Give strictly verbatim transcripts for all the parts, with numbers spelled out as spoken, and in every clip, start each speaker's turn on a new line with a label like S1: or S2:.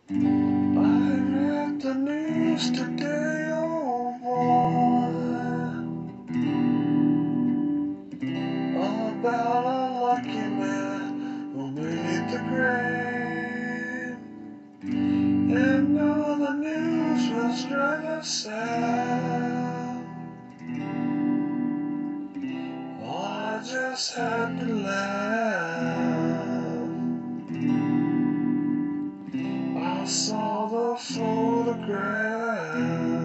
S1: I read the news today, oh boy, about a lucky man who made the grade. And though the news was rather sad, oh, I just had to laugh. I saw the photograph.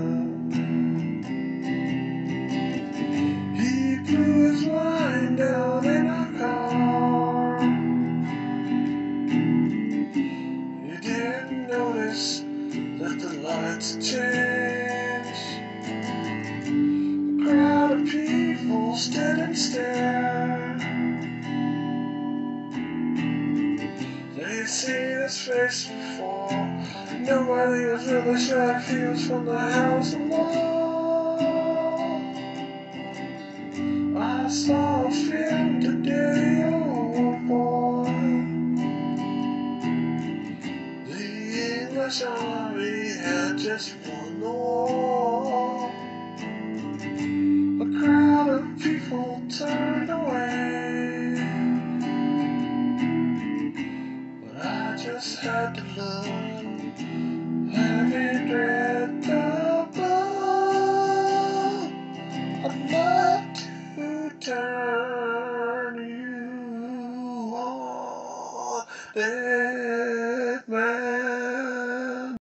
S1: He blew his mind out in a car. He didn't notice that the lights had changed. A crowd of people stood and stared. They'd seen his face before. Nobody was really sure if he was from the house alone. I saw a film today, oh boy. The English army had just won the war. A crowd of people turned away, but I just had to look. Having read the book, I'd love to turn you on.